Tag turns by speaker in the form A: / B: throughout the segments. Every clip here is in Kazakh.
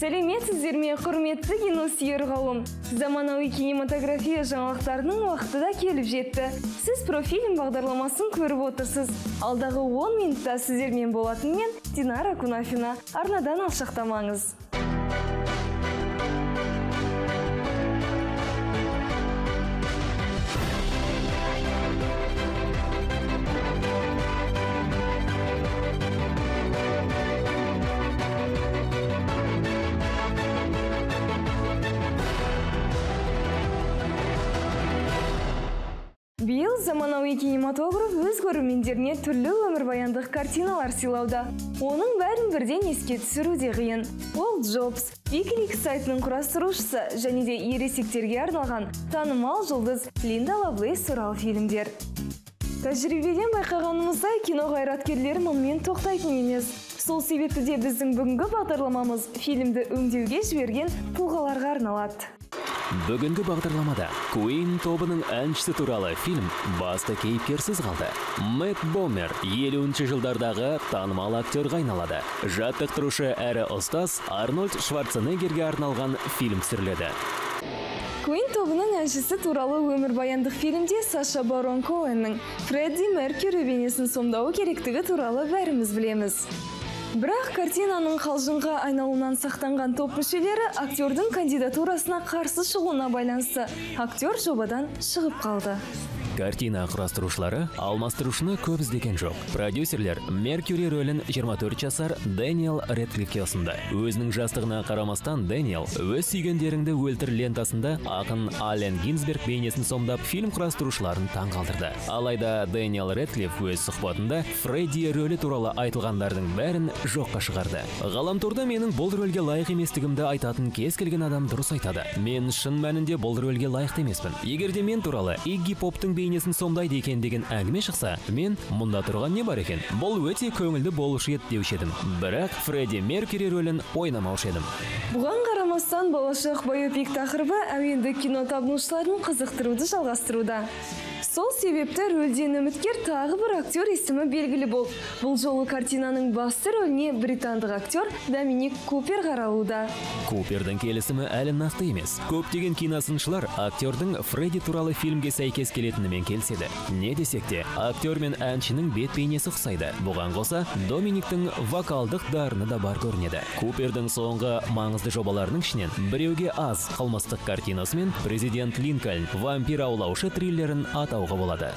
A: Сәлеметсіздер ме, құрметті киносүйер қауым. Заманауи кинематография жаңалықтарының уақыты да келіп жетті. Сіз профильм бағдарламасын көріп отырсыз. Алдағы 10 минутта сіздермен болатын мен Динара Кунафина. Арнадан алшақтамаңыз. Биыл заманауи кинематограф өз көрермендеріне түрлі өмірбаяндық картиналар сыйлауда. Оның бәрін бірден еске түсіру де қиын. Ол Джобс, Wikileaks сайтының құрастырушысы және де ересектерге арналған танымал жұлдыз Линда Лавлейс туралы фильмдер. Тәжірибеден байқағанымыздай, кино қайраткерлері мұнымен тоқтайтын емес. Сол себепті де біздің бүгінгі бағдарламамыз фильмді өңдеуге жіберген тұлғаларға арналады.
B: Бүгінгі бағдарламада Queen тобының әншісі туралы фильм басты кейіпкерсіз қалды. Мэтт Бомер 50-ші жылдардағы танымал актерға айналады. Жаттықтырушы әрі ұстаз Арнольд Шварценеггерге арналған фильм түсіріледі.
A: Queen тобының әншісі туралы өмірбаяндық фильмде Саша Барон Коэннің Фредди Меркьюри бейнесін сомдауы керектігі туралы бәріміз білеміз. Бірақ картинаның қалжыңға айналуынан сақтанған топ мүшелері актердің кандидатурасына қарсы шығуына байланысты актер жобадан шығып қалды.
B: Картина құрастырушылары алмастырушыны көп іздеген жоқ. Продюсерлер Меркьюри рөлін 24 жасар Дэниел Рэдклиффке ұсынды. Өзінің жастығына қарамастан Дэниел өз сүйгендеріңді өлтір лентасында ақын Аллен Гинзберг бейнесін сомдап фильм құрастырушыларын таң қалдырды. Алайда Дэниел Рэдклифф өз сұхбатында Фредди рөлі туралы айтылғандардың бәрін жоққа шығарды. Ғаламторда менің бұл рөлге лайық еместігімді айтатын кез келген адам дұрыс айтады. Мен шын мәнінде бұл рөлге лайықты емеспін. Егерде мен туралы Игги Поптың бейнесін сомдайды екен деген әңгіме шықса, мен мұнда тұрған не бар екен? Бұл өте көңілді болушы еді деуші едім. Бірақ Фредди Меркьюри рөлін ойнамаушы едім.
A: Бұған қарамастан болашақ байопик тақырыбы әуенді кино табынушыларын қызықтыруды жалғастыруда. Сол себепті рөлден үміткер тағы бір актер есімі белгілі бол. Бұл жолы картинаның басты рөліне британдық актер Доминик Купер қаралуда.
B: Купердің келісімі әлі нақты емес. Көптеген киносыншылар актердің Фредди туралы фильмге сәйкес келетінімен келіседі. Не десек те, актер мен әншінің бет бейнесі ұқсайды. Бұған қоса, Доминиктің вокалдық дарыны да бар көрінеді. Купердің соңғы маңызды жобаларының ішінен біреуге аз қылмыстық картинасы мен Президент Линкольн вампир аулаушы триллерін атауға болады.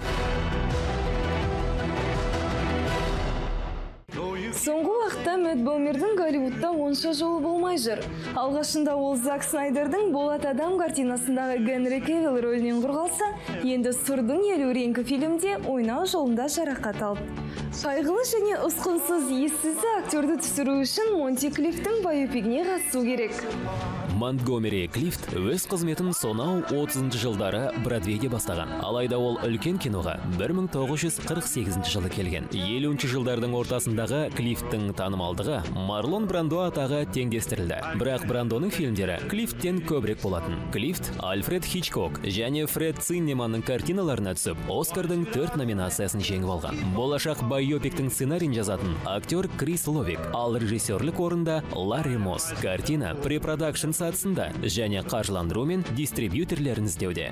A: Соңғы уақытта Мэтт Бомердің Голливудта онша жолы болмай жүр. Алғашында ол Зак Снайдердің Болат адам картинасындағы Генри Кевилл рөлінен құрғалса, енді Сұрдың елу реңкі фильмде ойнау жолында жарақат алды. Қайғылы және ұсқынсыз ессіз актерді түсіру үшін Монти Клиффтің байопигіне қатысу керек.
B: Монтгомери Клифт өз қызметін сонау 30-шы жылдары Бродвейде бастаған. Алайда ол үлкен киноға 1948 жылы келген. 50-ші жылдардың ортасындағы Клифттің танымалдығы Марлон Брандо атағы теңдестірілді. Бірақ Брандоның фильмдері Клифттен көбірек болатын. Клифт Альфред Хичкок және Фред Циннеманның картиналарына түсіп, Оскардың 4 номинациясын жеңіп алған. Болашақ байопиктің сценарийін жазатын актер Крис Ловик, ал режиссерлік орында Ларри Мосс. Картина препродакшн сатысында және қаржыландыру мен дистрибьютерлерін іздеуде.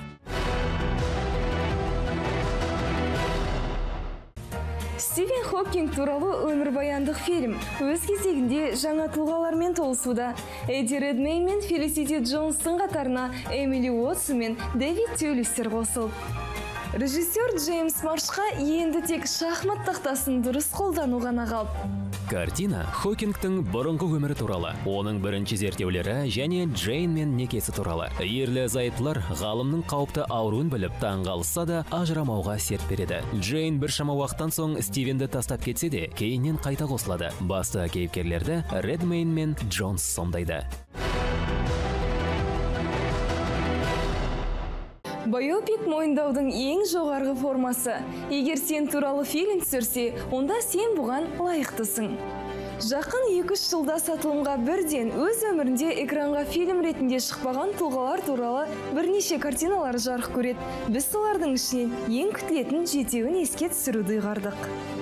A: Стивен Хокинг туралы өмірбаяндық фильм өз кезегінде жаңа тұлғалармен толысуда. Эдди Редмейн мен Фелисити Джонстың қатарына Эмили Уотсон мен Дэвид Тюлистер қосылды. Режиссер Джеймс Маршқа енді тек шахмат тақтасын дұрыс қолдану ғана қалды.
B: Картина Хокингтың бұрынғы өмірі туралы, оның бірінші зерттеулері және Джейн мен некесі туралы. Ерлі зайыптылар ғалымның қауіпті ауруын біліп таңғалысса да ажырамауға серт береді. Джейн біршама уақыттан соң Стивенді тастап кетсе де, кейіннен қайта қосылады. Басты кейіпкерлерді Редмейн мен Джонс сомдайды.
A: Байопик мойындаудың ең жоғарғы формасы. Егер сен туралы фильм түсірсе, онда сен бұған лайықтысың. Жақын 2-3 жылда сатылымға бірден өз өмірінде экранға фильм ретінде шықпаған тұлғалар туралы бірнеше картиналар жарық көреді. Біз солардың ішінен ең күтілетін 7-ін еске түсіруді ұйғардық.
B: 7. Картина. Куин тобының әншісі туралы фильм. Фильм 2017 жылы жарық көрген. Фильмде актердің Джеймс Марш, Эдди Редмейн мен Фелисити Джонстың қатарына Эмили Уотсон мен Дэвид Тюлистер қосылды. Картина Хокингтың бұрынғы өмірі туралы, оның бірінші зерттеулері және Джейн мен некесі туралы. Ерлі зайыптылар ғалымның қауіпті ауруын біліп таңғалысса да ажырамауға серт береді. Басты кейіпкерлерді Редмейн мен Джонс сомдайды.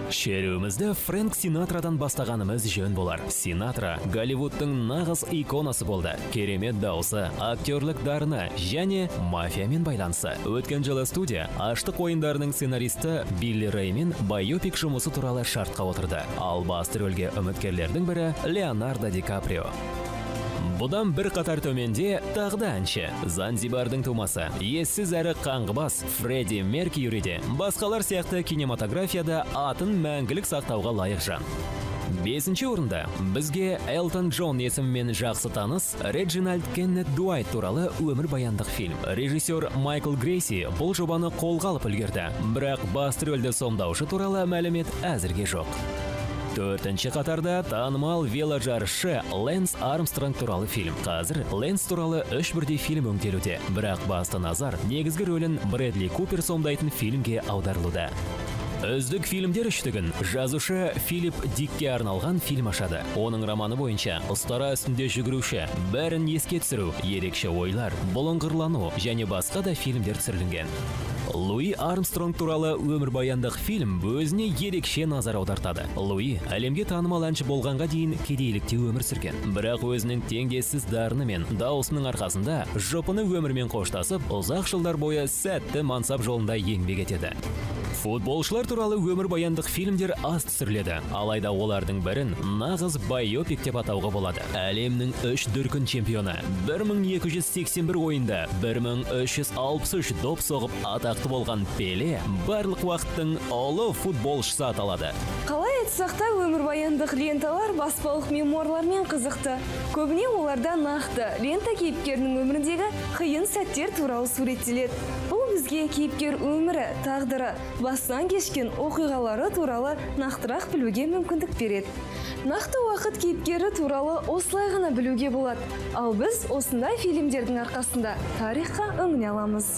B: Шеруімізді Фрэнк Синатрадан бастағанымыз жөн болар. Синатра Голливудтың нағыз иконасы болды. Керемет дауысы, актерлік дарыны және мафиямен байланысы. Өткен жылы студия аштық ойындарының сценаристі Билли Реймен байопик жұмысы туралы шартқа отырды. Ал басты рөлге үміткерлердің бірі Леонардо Ди Каприо. Бұдан бір қатар төменде тағда әнші, Занзибардың тумасы, ессіз әрі қаңғыбас Фредди Меркьюриде басқалар сияқты кинематографияда атын мәңгілік сақтауға лайық жан. 5-ші орында бізге Элтон Джон есімімен жақсы таныс Реджинальд Кеннет Дуайт туралы өмірбаяндық фильм. Режиссер Майкл Грейси бұл жобаны қолға алып үлгерді, бірақ басты рөлді сомдаушы туралы мәлімет әзірге жоқ. 4-ші қатарда танымал веложарысшы Лэнс Армстронг туралы фильм. Қазір Лэнс туралы 3 бірдей фильм өңделуде, бірақ басты назар негізгі рөлін Брэдли Купер сомдайтын фильмге аударылуда. Үздік фильмдер үштігін жазушы Филипп Дикке арналған фильм ашады. Оның романы бойынша ұстара үстінде жүгіруші, бәрін еске түсіру, ерекше ойлар, бұлыңғырлану және басқа да фильмдер түсірілген. Луи Армстронг туралы өмірбаяндық фильм өзіне ерекше назар аудартады. Луи әлемге танымал әнші болғанға дейін кедейлікте өмір сүрген. Бірақ өзінің теңдессіз дарыны мен даусының арқасында жұпыны өмірмен қоштасып, ұзақ жылдар бойы сәтті мансап жолында еңбек етеді. Футболшылар туралы өмірбаяндық фильмдер аз түсіріледі, алайда олардың бірін нағыз байопик деп атауға болады. Әлемнің 3 дүркін чемпионы, 1281 ойында 1363 доп соғып атақты болған Пеле барлық уақыттың ұлы футболшысы аталады.
A: Қалай айтсақ та өмірбаяндық ленталар баспалық мемуарлармен қызықты. Көбіне оларда нақты лента кейіпкерінің өміріндегі қиын сәттер туралы суреттеледі. Бұл бізге кейіпкер өмірі, тағдыры, басынан кешкен оқиғалары туралы нақтырақ білуге мүмкіндік береді. Нақты уақыт кейіпкері туралы осылай ғана білуге болады. Ал біз осындай фильмдердің арқасында тарихқа үңіле аламыз.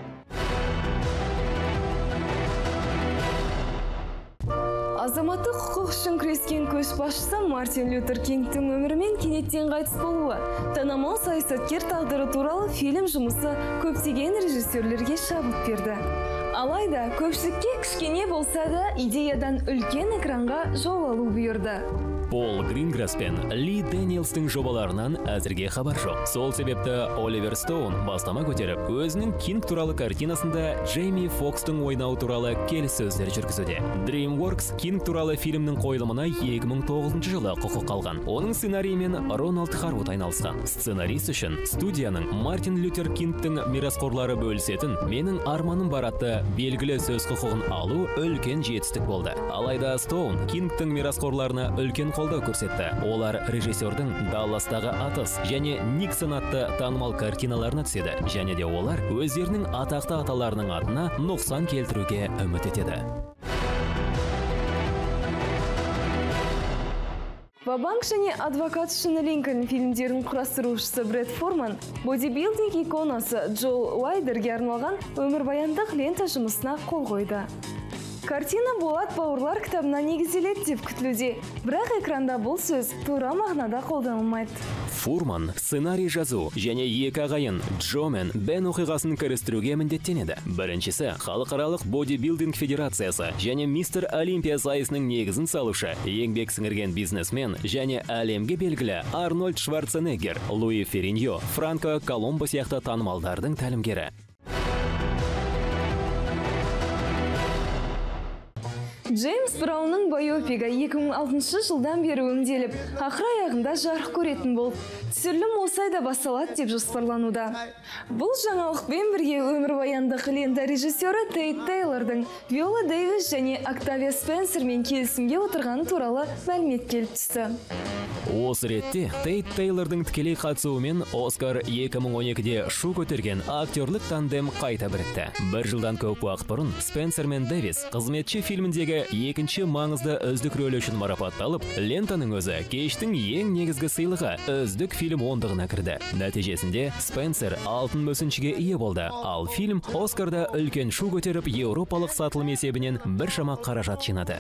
A: Азаматтық құқық үшін күрескен көшбасшысы Мартин Лютер Кингтің өмірімен кенеттен қайтыс болуы, танымал саясаткер тағдыры туралы фильм жұмысы көптеген режиссерлерге шабыт берді. Алайда көпшілікке кішкене болса да идеядан үлкен экранға жол алу бұйырды.
B: Пол Гринграсс пен Ли Дэниелстің жобаларынан әзірге хабар жоқ. Сол себепті Оливер Стоун бастама көтеріп, өзінің Кинг туралы картинасында Джейми Фокстың ойнау туралы келіссөздер жүргізуде. DreamWorks Кинг туралы фильмнің қойылымына 2009 жылы құқық алған. Оның сценариймен Рональд Харвуд айналысқан. Сценарист үшін студияның Мартин Лютер Кингтің мирасқорлары бөлісетін «Менің арманым бар» атты белгілі сөз құқығын алу үлкен жетістік болды. Алайда Стоун Кингтің мирасқорларына үлкен қолдау көрсетті. Олар режиссердің Далластағы атыс және Никсон атты танымал картиналарына түседі, және де олар өздерінің атақты аталарының атына нұқсан келтіруге үміт етеді.
A: Вабанк және адвокат үшін Линкольн фильмдерін құрастырушысы Брэд Форман бодибилдинг иконасы Джол Уайдерге арналған өмірбаяндық лента жұмысына қол қойды. Картина Болат бауырлар кітабына негізделеді деп күтілуде, бірақ экранда бұл сөз тура мағынада қолданылмайды.
B: Фурман сценарий жазу және екі ағайын Джо мен Бен оқиғасын кірістіруге міндеттенеді. Біріншісі халықаралық бодибилдинг федерациясы және Мистер Олимпия сайысының негізін салушы, еңбек сіңірген бизнесмен және әлемге белгілі Арнольд Шварценеггер, Луи Ферриньо, Франко Коломбо сияқты танымалдардың тәлімгері.
A: Джеймс Браунның байопигі 2006 жылдан бері өңделіп, ақыр аяғында жарық көретін болып, түсірілім осы айда басталады деп жоспарлануда. Бұл жаңалықпен бірге өмірбаяндық лента режиссері Тейт Тейлордың Виола Дэвис және Октавия Спенсермен келісімге отырғаны туралы мәлімет келіп түсті.
B: Осы ретте Тейт Тейлордың тікелей қатысуымен Оскар 2012-де шу көтерген актерлік тандем қайта бірікті. Бір жылдан көп уақыт бұрын Спенсер мен Дэвис қызметші фильміндегі екінші маңызды үздік рөлі үшін марапатталып, лентаның өзі кештің ең негізгі сыйлығы үздік фильм ондығына кірді. Нәтижесінде Спенсер алтын мүсіншіге ие болды, ал фильм Оскарда үлкен шу көтеріп, еуропалық сатылым есебінен біршама қаражат жинады.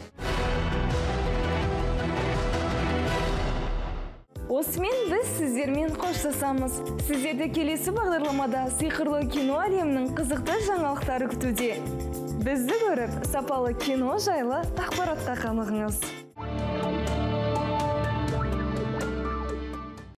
A: Осымен біз сіздермен қоштасамыз. Сіздерді келесі бағдарламада сиқырлы кино әлемінің қызықты жаңалықтары күтуде. Бізді көріп, сапалы кино жайлы ақпаратқа қанығыңыз.